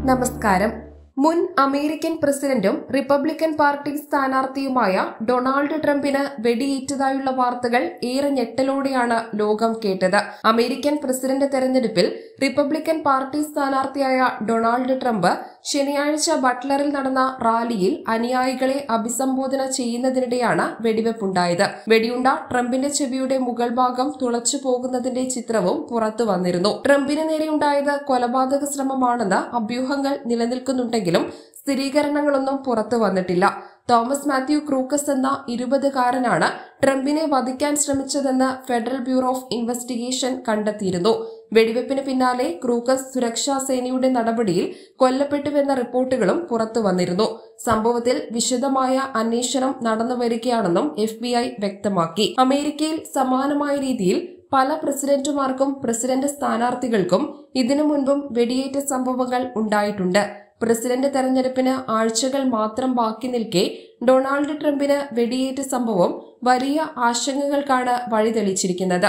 നമസ്കാരം. മുൻ അമേരിക്കൻ പ്രസിഡന്റും റിപ്പബ്ലിക്കൻ പാർട്ടി സ്ഥാനാർത്ഥിയുമായ ഡൊണാൾഡ് ട്രംപിന് വെടിയേറ്റതായുള്ള വാർത്തകൾ ഏറെ ഞെട്ടലോടെയാണ് ലോകം കേട്ടത്. അമേരിക്കൻ പ്രസിഡന്റ് തെരഞ്ഞെടുപ്പിൽ റിപ്പബ്ലിക്കൻ പാർട്ടി സ്ഥാനാർത്ഥിയായ ഡൊണാൾഡ് ട്രംപ് ശനിയാഴ്ച ബട്ട്ലറിൽ നടന്ന റാലിയിൽ അനുയായികളെ അഭിസംബോധന ചെയ്യുന്നതിനിടെയാണ് വെടിവെപ്പുണ്ടായത്. വെടിയുണ്ട ട്രംപിന്റെ ചെവിയുടെ മുകൾ ഭാഗം തുളച്ചു പോകുന്നതിന്റെ ചിത്രവും പുറത്തു വന്നിരുന്നു. ട്രംപിന് നേരെയുണ്ടായത് കൊലപാതക ശ്രമമാണെന്ന് അഭ്യൂഹങ്ങൾ നിലനിൽക്കുന്നുണ്ടെങ്കിലും സ്ഥിരീകരണങ്ങളൊന്നും പുറത്തു വന്നിട്ടില്ല. തോമസ് മാത്യു ക്രൂക്കസ് എന്ന 20-കാരനാണ് ട്രംപിനെ വധിക്കാൻ ശ്രമിച്ചതെന്ന് ഫെഡറൽ ബ്യൂറോ ഓഫ് ഇൻവെസ്റ്റിഗേഷൻ കണ്ടെത്തിയിരുന്നു. വെടിവെപ്പിന് പിന്നാലെ ക്രൂക്കസ് സുരക്ഷാ സേനയുടെ നടപടിയിൽ കൊല്ലപ്പെട്ടുവെന്ന റിപ്പോർട്ടുകളും പുറത്തു വന്നിരുന്നു. സംഭവത്തിൽ വിശദമായ അന്വേഷണം നടന്നുവരികയാണെന്നും FBI വ്യക്തമാക്കി. അമേരിക്കയിൽ സമാനമായ രീതിയിൽ പല പ്രസിഡന്റുമാർക്കും പ്രസിഡന്റ് സ്ഥാനാർത്ഥികൾക്കും ഇതിനു മുൻപും വെടിയേറ്റ സംഭവങ്ങൾ ഉണ്ടായിട്ടുണ്ട്. പ്രസിഡന്റ് തെരഞ്ഞെടുപ്പിന് ആഴ്ചകൾ മാത്രം ബാക്കി നിൽക്കെ ഡൊണാൾഡ് ട്രംപിന് വെടിയേറ്റ സംഭവം വലിയ ആശങ്കകൾക്കാണ് വഴിതെളിച്ചിരിക്കുന്നത്.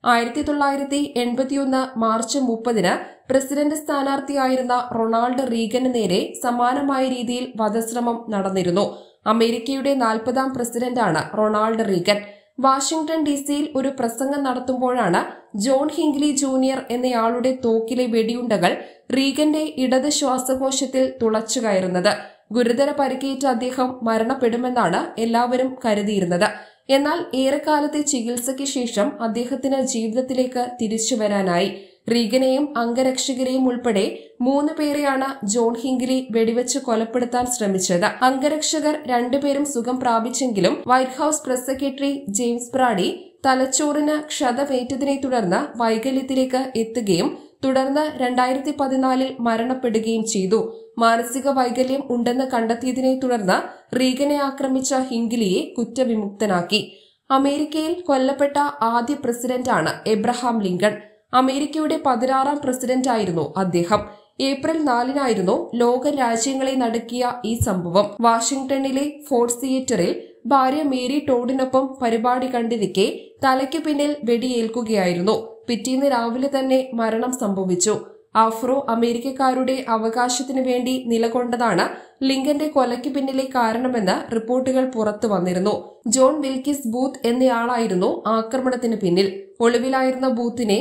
1981 മാർച്ച് 30-ന് പ്രസിഡന്റ് സ്ഥാനാർത്ഥിയായിരുന്ന റൊണാൾഡ് റീഗന് നേരെ സമാനമായ രീതിയിൽ വധശ്രമം നടന്നിരുന്നു. അമേരിക്കയുടെ 40-ാം പ്രസിഡന്റാണ് റൊണാൾഡ് റീഗൻ. വാഷിംഗ്ടൺ DC-യിൽ ഒരു പ്രസംഗം നടത്തുമ്പോഴാണ് ജോൺ ഹിംഗ്ലി ജൂനിയർ എന്നയാളുടെ തോക്കിലെ വെടിയുണ്ടകൾ റീഗന്റെ ഇടത് ശ്വാസകോശത്തിൽ തുളച്ചു കയറുന്നത്. ഗുരുതര പരിക്കേറ്റ അദ്ദേഹം മരണപ്പെടുമെന്നാണ് എല്ലാവരും കരുതിയിരുന്നത്. എന്നാൽ ഏറെക്കാലത്തെ ചികിത്സയ്ക്ക് ശേഷം അദ്ദേഹത്തിന് ജീവിതത്തിലേക്ക് തിരിച്ചുവരാനായി. റീഗനെയും അംഗരക്ഷകരെയും ഉൾപ്പെടെ 3 പേരെയാണ് ജോൺ ഹിംഗ്ലി വെടിവെച്ച് കൊലപ്പെടുത്താൻ ശ്രമിച്ചത്. അംഗരക്ഷകർ 2 പേരും സുഖം പ്രാപിച്ചെങ്കിലും White House press secretary James Brady തലച്ചോറിന് ക്ഷതമേറ്റതിനെ തുടർന്ന് വൈകല്യത്തിലേക്ക് എത്തുകയും തുടർന്ന് 2014-ൽ മരണപ്പെടുകയും ചെയ്തു. മാനസിക വൈകല്യം ഉണ്ടെന്ന് കണ്ടെത്തിയതിനെ തുടർന്ന് റീഗനെ ആക്രമിച്ച ഹിംഗ്ലിയെ കുറ്റവിമുക്തനാക്കി. അമേരിക്കയിൽ കൊല്ലപ്പെട്ട ആദ്യ പ്രസിഡന്റാണ് എബ്രഹാം ലിങ്കൺ. അമേരിക്കയുടെ 16-ാം പ്രസിഡന്റായിരുന്നു അദ്ദേഹം. ഏപ്രിൽ 4-നായിരുന്നു ലോക രാജ്യങ്ങളെ നടുക്കിയ ഈ സംഭവം. വാഷിംഗ്ടണിലെ ഫോർഡ് തിയേറ്ററിൽ ഭാര്യ മേരി ടോഡിനൊപ്പം പരിപാടി കണ്ടിരിക്കെ തലയ്ക്കു പിന്നിൽ വെടിയേൽക്കുകയായിരുന്നു. പിറ്റേന്ന് രാവിലെ തന്നെ മരണം സംഭവിച്ചു. ആഫ്രോ അമേരിക്കക്കാരുടെ അവകാശത്തിനു വേണ്ടി നിലകൊണ്ടതാണ് ലിങ്കന്റെ കൊലയ്ക്ക് പിന്നിലെ കാരണമെന്ന് റിപ്പോർട്ടുകൾ പുറത്തു വന്നിരുന്നു. ജോൺ വിൽക്കിസ് ബൂത്ത് എന്നയാളായിരുന്നു ആക്രമണത്തിന് പിന്നിൽ. ഒളിവിലായിരുന്ന ബൂത്തിനെ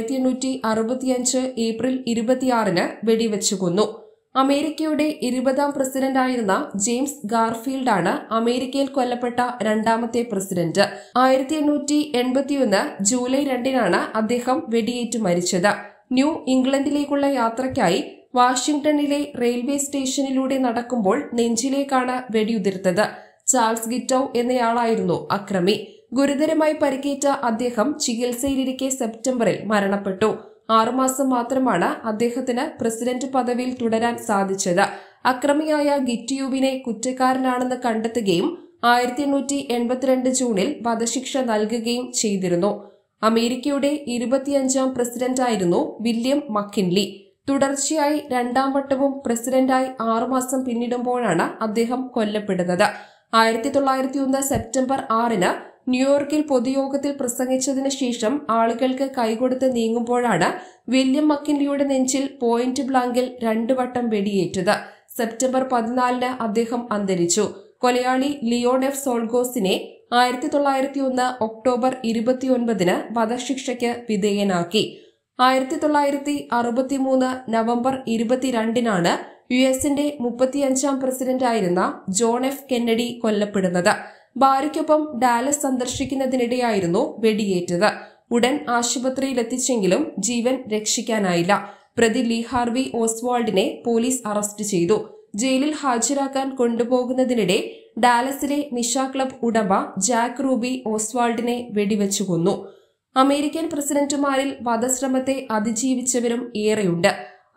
1865 ഏപ്രിൽ 26-ന് വെടിവെച്ചു കൊന്നു. അമേരിക്കയുടെ 20-ാം പ്രസിഡന്റായിരുന്ന ജെയിംസ് ഗാർഫീൽഡാണ് അമേരിക്കയിൽ കൊല്ലപ്പെട്ട 2ാമത്തെ പ്രസിഡന്റ്. 1881 ജൂലൈ 2-നാണ് അദ്ദേഹം വെടിയേറ്റ് മരിച്ചത്. ന്യൂ ഇംഗ്ലണ്ടിലേക്കുള്ള യാത്രയ്ക്കായി വാഷിംഗ്ടണിലെ റെയിൽവേ സ്റ്റേഷനിലൂടെ നടക്കുമ്പോൾ നെഞ്ചിലേക്കാണ് വെടിയുതിർത്തത്. ചാൾസ് ഗിറ്റൌ എന്നയാളായിരുന്നു അക്രമി. ഗുരുതരമായി പരിക്കേറ്റ അദ്ദേഹം ചികിത്സയിലിരിക്കെ സെപ്റ്റംബറിൽ മരണപ്പെട്ടു. 6 മാസം മാത്രമാണ് അദ്ദേഹത്തിന് പ്രസിഡന്റ് പദവിയിൽ തുടരാൻ സാധിച്ചത്. അക്രമിയായ ഗിറ്റയുവിനെ കുറ്റക്കാരനാണെന്ന് കണ്ടെത്തുകയും 1882 ജൂണിൽ വധശിക്ഷ നൽകുകയും ചെയ്തിരുന്നു. അമേരിക്കയുടെ 25-ാം പ്രസിഡന്റായിരുന്നു വില്യം മക്കിൻലി. തുടർച്ചയായി 2ാം വട്ടവും പ്രസിഡന്റായി 6 മാസം പിന്നിടുമ്പോഴാണ് അദ്ദേഹം കൊല്ലപ്പെടുന്നത്. 1901 സെപ്റ്റംബർ 6-ന് ന്യൂയോർക്കിൽ പൊതുയോഗത്തിൽ പ്രസംഗിച്ചതിനു ശേഷം ആളുകൾക്ക് കൈകൊടുത്ത് നീങ്ങുമ്പോഴാണ് വില്യം മക്കിൻലിയുടെ നെഞ്ചിൽ പോയിന്റ് ബ്ലാങ്കിൽ 2 വട്ടം വെടിയേറ്റത്. സെപ്റ്റംബർ 14-ന് അദ്ദേഹം അന്തരിച്ചു. കൊലയാളി ലിയോൺ എഫ് സോൾഗോസിനെ 1901 ഒക്ടോബർ 29-ന് വധശിക്ഷയ്ക്ക് വിധേയനാക്കി. 1963 നവംബർ 22-നാണ് US-ന്റെ 35-ാം പ്രസിഡന്റായിരുന്ന ജോൺ എഫ് കെന്നഡി കൊല്ലപ്പെടുന്നത്. ഭാര്യയ്ക്കൊപ്പം ഡാലസ് സന്ദർശിക്കുന്നതിനിടെയായിരുന്നു വെടിയേറ്റത്. ഉടൻ ആശുപത്രിയിലെത്തിച്ചെങ്കിലും ജീവൻ രക്ഷിക്കാനായില്ല. പ്രതി ലീ ഹാർവി ഓസ്വാൾഡിനെ പോലീസ് അറസ്റ്റ് ചെയ്തു. ജയിലിൽ ഹാജരാക്കാൻ കൊണ്ടുപോകുന്നതിനിടെ ഡാലസിലെ നിശ ക്ലബ് ഉടമ ജാക്ക് റൂബി ഓസ്വാൾഡിനെ വെടിവെച്ചു കൊന്നു. അമേരിക്കൻ പ്രസിഡന്റുമാരിൽ വധശ്രമത്തെ അതിജീവിച്ചവരും ഏറെയുണ്ട്.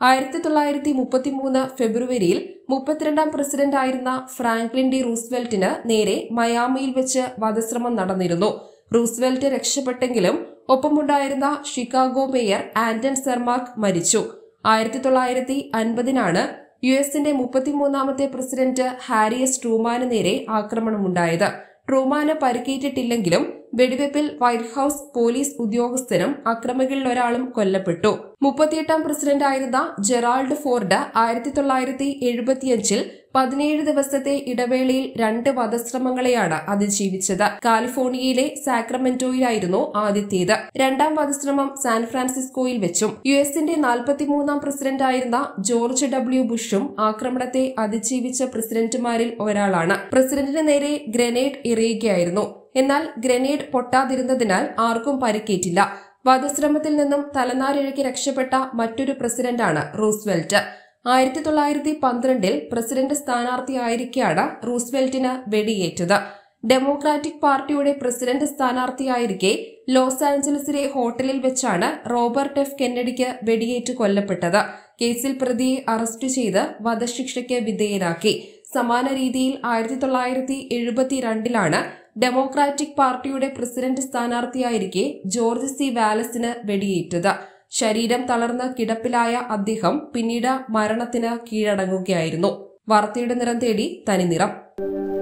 1933 ഫെബ്രുവരിയിൽ 32-ാം പ്രസിഡന്റായിരുന്ന ഫ്രാങ്ക്ലിൻ ഡി റൂസ്വെൽറ്റിന് നേരെ മയാമിയിൽ വെച്ച് വധശ്രമം നടന്നിരുന്നു. റൂസ്വെൽറ്റ് രക്ഷപ്പെട്ടെങ്കിലും ഒപ്പമുണ്ടായിരുന്ന ഷിക്കാഗോ മേയർ ആന്റൺ സെർമാക് മരിച്ചു. 1950-നാണ് US-ന്റെ 33-ാമത്തെ പ്രസിഡന്റ് ഹാരി എസ് ട്രൂമാന് നേരെ ആക്രമണമുണ്ടായത്. ട്രൂമാന് പരിക്കേറ്റിട്ടില്ലെങ്കിലും വെടിവെപ്പിൽ വൈറ്റ് ഹൌസ് പോലീസ് ഉദ്യോഗസ്ഥനും അക്രമികളിൽ ഒരാളും കൊല്ലപ്പെട്ടു. 38ാം പ്രസിഡന്റായിരുന്ന ജെറാൾഡ് ഫോർഡ് 1975 17 ദിവസത്തെ ഇടവേളയിൽ 2 വധശ്രമങ്ങളെയാണ് അതിജീവിച്ചത്. കാലിഫോർണിയയിലെ സാക്രമെന്റോയിലായിരുന്നു ആദ്യത്തേത്. രണ്ടാം വധശ്രമം സാൻ ഫ്രാൻസിസ്കോയിൽ വെച്ചും. യുഎസിന്റെ 43ാം പ്രസിഡന്റായിരുന്ന ജോർജ് ഡബ്ല്യു ബുഷും ആക്രമണത്തെ അതിജീവിച്ച പ്രസിഡന്റുമാരിൽ ഒരാളാണ്. പ്രസിഡന്റിന് നേരെ ഗ്രനേഡ് എറിയുകയായിരുന്നു. എന്നാൽ ഗ്രനേഡ് പൊട്ടാതിരുന്നതിനാൽ ആർക്കും പരിക്കേറ്റില്ല. വധശ്രമത്തിൽ നിന്നും തലനാരിഴയ്ക്ക് രക്ഷപ്പെട്ട മറ്റൊരു പ്രസിഡന്റാണ് റൂസ്വെൽറ്റ്. 1912 പ്രസിഡന്റ് സ്ഥാനാർത്ഥിയായിരിക്കെയാണ് റൂസ്വെൽറ്റിന് വെടിയേറ്റത്. ഡെമോക്രാറ്റിക് പാർട്ടിയുടെ പ്രസിഡന്റ് സ്ഥാനാർത്ഥിയായിരിക്കെ ലോസ് ആഞ്ചലസിലെ ഹോട്ടലിൽ വെച്ചാണ് റോബർട്ട് എഫ് കെന്നഡിക്ക് വെടിയേറ്റ് കൊല്ലപ്പെട്ടത്. കേസിൽ പ്രതിയെ അറസ്റ്റ് ചെയ്ത് വധശിക്ഷയ്ക്ക് വിധേയനാക്കി. സമാന രീതിയിൽ 1972 ഡെമോക്രാറ്റിക് പാർട്ടിയുടെ പ്രസിഡന്റ് സ്ഥാനാർത്ഥിയായിരിക്കെ ജോർജ് സി വാലസിന് വെടിയേറ്റത്. ശരീരം തളർന്ന് കിടപ്പിലായ അദ്ദേഹം പിന്നീട് മരണത്തിന് കീഴടങ്ങുകയായിരുന്നു. വാർത്തയുടെ നിറം തേടി തനിനിറം.